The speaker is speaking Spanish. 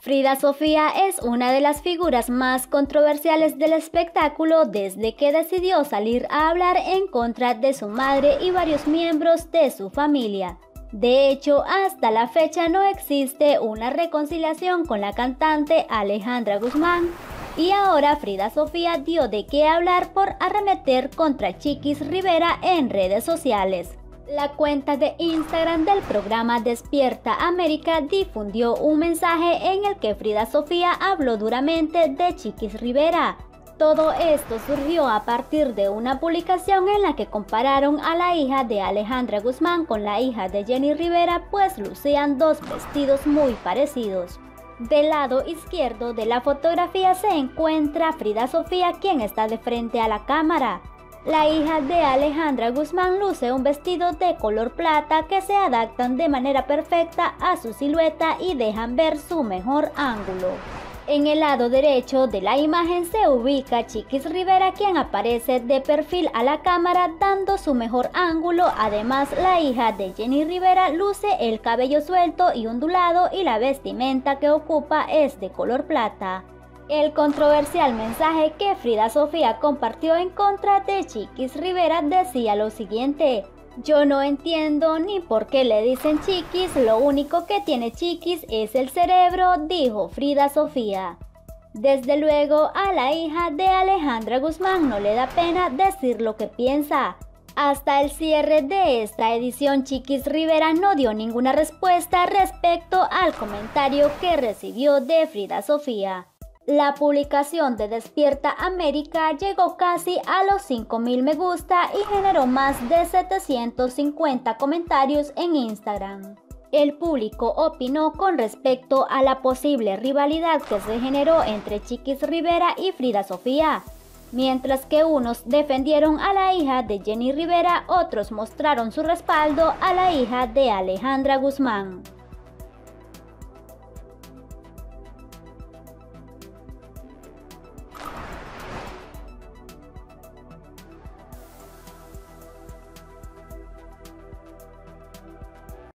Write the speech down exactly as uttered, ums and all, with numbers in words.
Frida Sofía es una de las figuras más controversiales del espectáculo desde que decidió salir a hablar en contra de su madre y varios miembros de su familia. De hecho, hasta la fecha no existe una reconciliación con la cantante Alejandra Guzmán. Y ahora Frida Sofía dio de qué hablar por arremeter contra Chiquis Rivera en redes sociales. La cuenta de Instagram del programa Despierta América difundió un mensaje en el que Frida Sofía habló duramente de Chiquis Rivera. Todo esto surgió a partir de una publicación en la que compararon a la hija de Alejandra Guzmán con la hija de Jenny Rivera, pues lucían dos vestidos muy parecidos. Del lado izquierdo de la fotografía se encuentra Frida Sofía, quien está de frente a la cámara. La hija de Alejandra Guzmán luce un vestido de color plata que se adaptan de manera perfecta a su silueta y dejan ver su mejor ángulo. En el lado derecho de la imagen se ubica Chiquis Rivera, quien aparece de perfil a la cámara dando su mejor ángulo. Además, la hija de Jenny Rivera luce el cabello suelto y ondulado y la vestimenta que ocupa es de color plata. El controversial mensaje que Frida Sofía compartió en contra de Chiquis Rivera decía lo siguiente: "Yo no entiendo ni por qué le dicen Chiquis, lo único que tiene Chiquis es el cerebro", dijo Frida Sofía. Desde luego, a la hija de Alejandra Guzmán no le da pena decir lo que piensa. Hasta el cierre de esta edición, Chiquis Rivera no dio ninguna respuesta respecto al comentario que recibió de Frida Sofía. La publicación de Despierta América llegó casi a los cinco mil me gusta y generó más de setecientos cincuenta comentarios en Instagram. El público opinó con respecto a la posible rivalidad que se generó entre Chiquis Rivera y Frida Sofía. Mientras que unos defendieron a la hija de Jenny Rivera, otros mostraron su respaldo a la hija de Alejandra Guzmán.